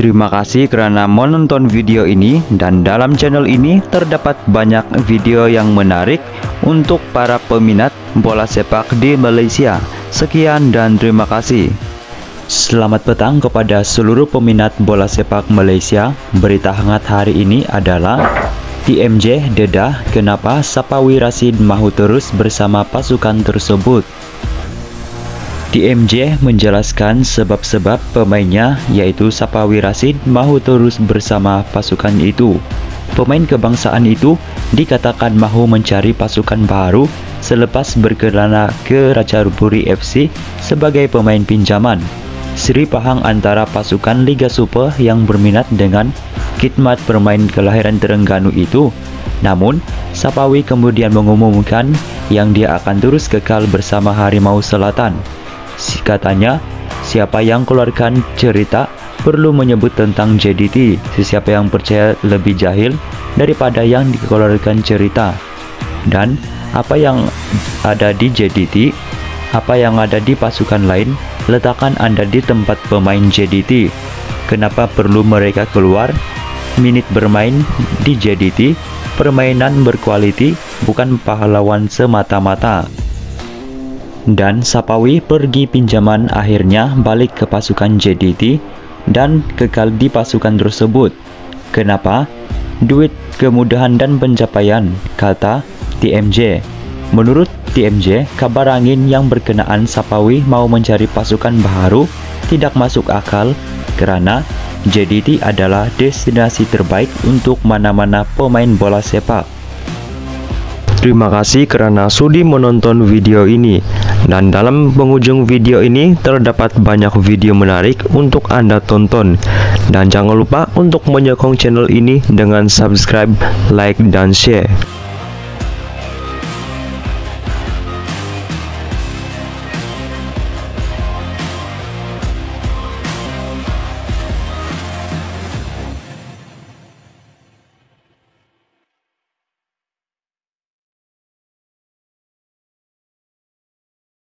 Terima kasih karena menonton video ini, dan dalam channel ini terdapat banyak video yang menarik untuk para peminat bola sepak di Malaysia. Sekian dan terima kasih. Selamat petang kepada seluruh peminat bola sepak Malaysia. Berita hangat hari ini adalah TMJ dedah kenapa Sapawi Rashid mahu terus bersama pasukan tersebut. TMJ menjelaskan sebab-sebab pemainnya, yaitu Sapawi Rashid mahu terus bersama pasukan itu. Pemain kebangsaan itu dikatakan mahu mencari pasukan baru selepas berkelana ke Ratchaburi FC sebagai pemain pinjaman. Seri Pahang antara pasukan Liga Super yang berminat dengan khidmat pemain kelahiran Terengganu itu. Namun, Sapawi kemudian mengumumkan yang dia akan terus kekal bersama Harimau Selatan. Katanya, siapa yang keluarkan cerita perlu menyebut tentang JDT. Siapa yang percaya lebih jahil daripada yang dikeluarkan cerita. Dan apa yang ada di JDT, apa yang ada di pasukan lain, letakkan Anda di tempat pemain JDT. Kenapa perlu mereka keluar? Menit bermain di JDT, permainan berkualiti, bukan pahlawan semata-mata. Dan Sapawi pergi pinjaman akhirnya balik ke pasukan JDT dan kekal di pasukan tersebut. Kenapa? Duit, kemudahan dan pencapaian, kata TMJ. Menurut TMJ, kabar angin yang berkenaan Sapawi mau mencari pasukan baru tidak masuk akal karena JDT adalah destinasi terbaik untuk mana-mana pemain bola sepak. Terima kasih karena sudi menonton video ini. Dan dalam penghujung video ini terdapat banyak video menarik untuk Anda tonton. Dan jangan lupa untuk menyokong channel ini dengan subscribe, like, dan share.